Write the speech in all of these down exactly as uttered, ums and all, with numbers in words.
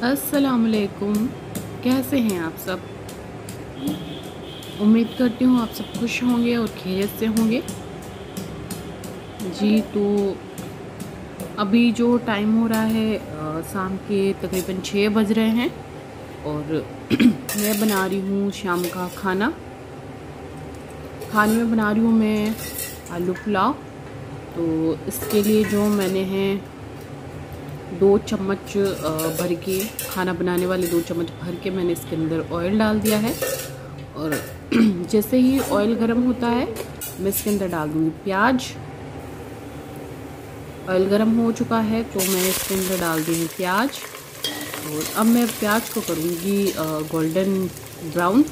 अस्सलामुअलैकुम, कैसे हैं आप सब। उम्मीद करती हूँ आप सब खुश होंगे और खैरियत से होंगे। जी तो अभी जो टाइम हो रहा है आ, शाम के तकरीबन छः बज रहे हैं और मैं बना रही हूँ शाम का खाना। खाने में बना रही हूँ मैं आलू पुलाव। तो इसके लिए जो मैंने हैं दो चम्मच भर के, खाना बनाने वाले दो चम्मच भर के मैंने इसके अंदर ऑयल डाल दिया है। और जैसे ही ऑयल गर्म होता है मैं इसके अंदर डाल दूँगी प्याज। ऑयल गर्म हो चुका है तो मैं इसके अंदर डाल दूँगी प्याज। और अब मैं प्याज को करूँगी गोल्डन ब्राउन।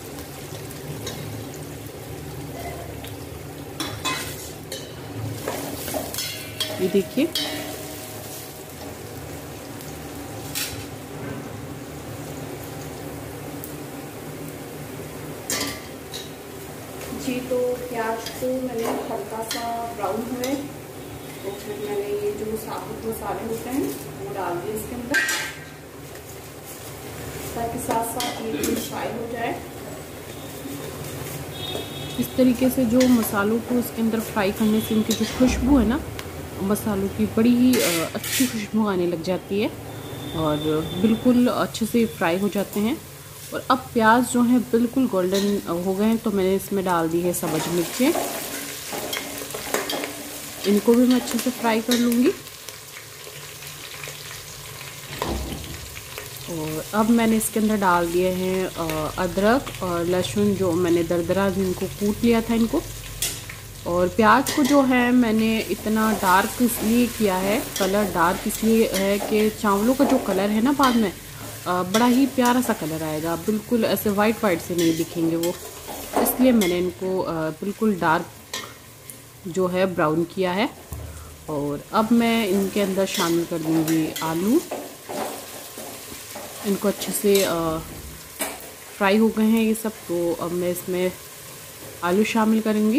ये देखिए, जी तो प्याज को मैंने हल्का सा ब्राउन हुए तो फिर मैंने ये जो साबुत मसाले होते हैं वो डाल दिए इसके अंदर, ताकि साथ साथ ये भी फ्राई हो जाए। इस तरीके से जो मसालों को इसके अंदर फ्राई करने से इनकी जो खुशबू है ना, मसालों की बड़ी ही अच्छी खुशबू आने लग जाती है और बिल्कुल अच्छे से फ्राई हो जाते हैं। और अब प्याज जो है बिल्कुल गोल्डन हो गए हैं तो मैंने इसमें डाल दी है सब्ज़ मिर्चें। इनको भी मैं अच्छे से फ्राई कर लूँगी। और अब मैंने इसके अंदर डाल दिए हैं अदरक और लहसुन, जो मैंने दरदरा इनको कूट लिया था इनको। और प्याज को जो है मैंने इतना डार्क इसलिए किया है, कलर डार्क इसलिए है कि चावलों का जो कलर है ना बाद में बड़ा ही प्यारा सा कलर आएगा, बिल्कुल ऐसे वाइट वाइट से नहीं दिखेंगे वो, इसलिए मैंने इनको बिल्कुल डार्क जो है ब्राउन किया है। और अब मैं इनके अंदर शामिल कर दूँगी आलू। इनको अच्छे से फ्राई हो गए हैं ये सब, तो अब मैं इसमें आलू शामिल करूँगी।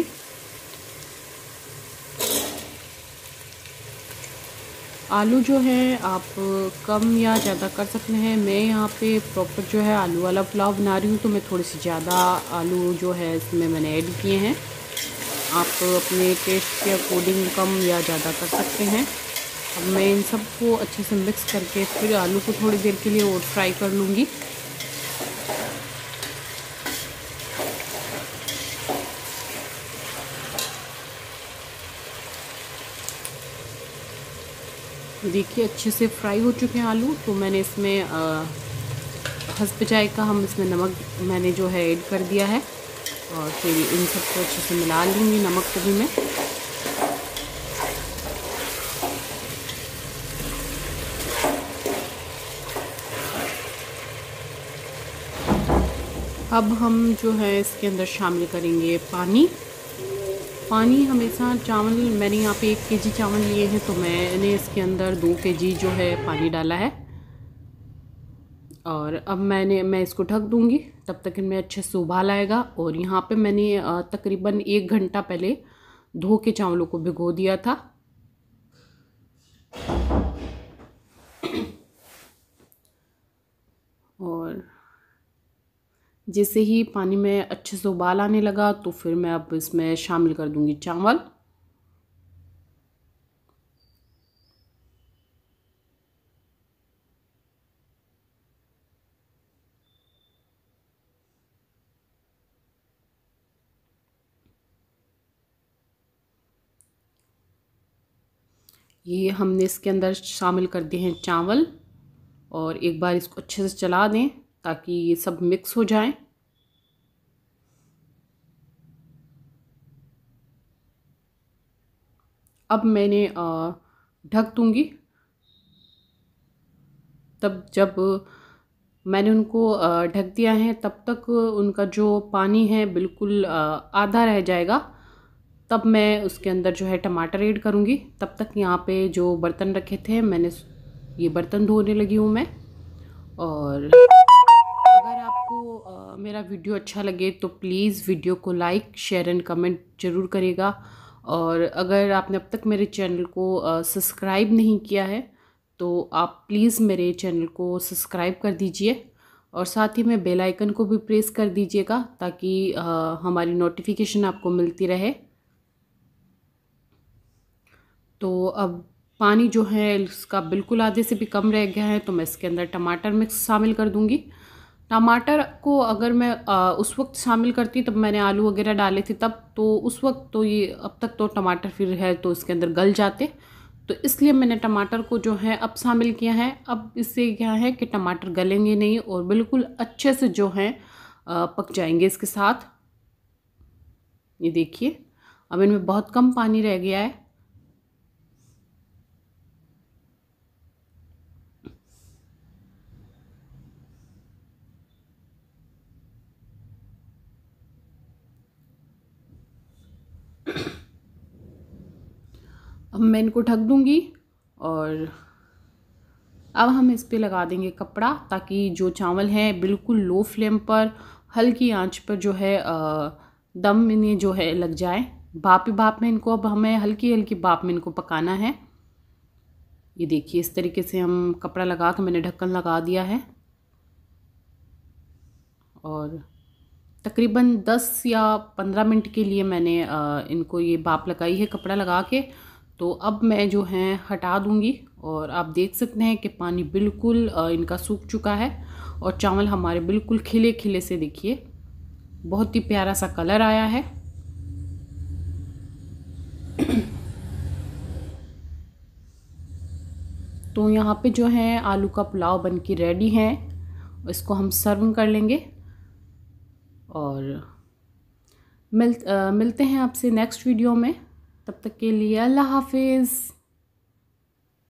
आलू जो है आप कम या ज़्यादा कर सकते हैं। मैं यहाँ पे प्रॉपर जो है आलू वाला पुलाव बना रही हूँ तो मैं थोड़ी सी ज़्यादा आलू जो है इसमें मैंने ऐड किए हैं। आप अपने टेस्ट के अकॉर्डिंग कम या ज़्यादा कर सकते हैं। अब मैं इन सब को अच्छे से मिक्स करके फिर आलू को थोड़ी देर के लिए और फ्राई कर लूँगी। देखिए अच्छे से फ्राई हो चुके हैं आलू, तो मैंने इसमें हस्ब जायका हम इसमें नमक मैंने जो है ऐड कर दिया है। और फिर इन सबको अच्छे से मिला लूँगी, नमक को भी मैं। अब हम जो है इसके अंदर शामिल करेंगे पानी। पानी हमेशा, चावल मैंने यहाँ पे एक केजी चावल लिए हैं तो मैंने इसके अंदर दो केजी जो है पानी डाला है। और अब मैंने मैं इसको ढक दूँगी तब तक इनमें अच्छे से उबाल आएगा। और यहाँ पे मैंने तकरीबन एक घंटा पहले धो के चावलों को भिगो दिया था। और जैसे ही पानी में अच्छे से उबाल आने लगा तो फिर मैं अब इसमें शामिल कर दूंगी चावल। ये हमने इसके अंदर शामिल कर दिए हैं चावल। और एक बार इसको अच्छे से चला दें ताकि ये सब मिक्स हो जाए। अब मैंने ढक दूंगी। तब जब मैंने उनको ढक दिया है तब तक उनका जो पानी है बिल्कुल आधा रह जाएगा। तब मैं उसके अंदर जो है टमाटर ऐड करूँगी। तब तक यहाँ पे जो बर्तन रखे थे मैंने ये बर्तन धोने लगी हूँ मैं। और अगर आपको आ, मेरा वीडियो अच्छा लगे तो प्लीज़ वीडियो को लाइक, शेयर एंड कमेंट ज़रूर करिएगा। और अगर आपने अब तक मेरे चैनल को सब्सक्राइब नहीं किया है तो आप प्लीज़ मेरे चैनल को सब्सक्राइब कर दीजिए और साथ ही में बेल आइकन को भी प्रेस कर दीजिएगा ताकि आ, हमारी नोटिफिकेशन आपको मिलती रहे। तो अब पानी जो है इसका बिल्कुल आधे से भी कम रह गया है, तो मैं इसके अंदर टमाटर मिक्स शामिल कर दूंगी। टमाटर को अगर मैं आ, उस वक्त शामिल करती तब मैंने आलू वगैरह डाले थे तब, तो उस वक्त तो ये अब तक तो टमाटर फिर है तो इसके अंदर गल जाते, तो इसलिए मैंने टमाटर को जो है अब शामिल किया है। अब इससे क्या है कि टमाटर गलेंगे नहीं और बिल्कुल अच्छे से जो है पक जाएंगे इसके साथ। ये देखिए अब इनमें बहुत कम पानी रह गया है। अब मैं इनको ढक दूंगी और अब हम इस पे लगा देंगे कपड़ा ताकि जो चावल हैं बिल्कुल लो फ्लेम पर हल्की आंच पर जो है दम इन्हें जो है लग जाए। भाप भाप में इनको अब हमें हल्की हल्की भाप में इनको पकाना है। ये देखिए इस तरीके से हम कपड़ा लगा के मैंने ढक्कन लगा दिया है और तकरीबन दस या पंद्रह मिनट के लिए मैंने इनको ये भाप लगाई है कपड़ा लगा के। तो अब मैं जो है हटा दूंगी और आप देख सकते हैं कि पानी बिल्कुल इनका सूख चुका है और चावल हमारे बिल्कुल खिले खिले से देखिए बहुत ही प्यारा सा कलर आया है। तो यहाँ पे जो है आलू का पुलाव बन के रेडी है, इसको हम सर्व कर लेंगे और मिल आ, मिलते हैं आपसे नेक्स्ट वीडियो में। तब तक के लिए अल्लाह हाफिज़।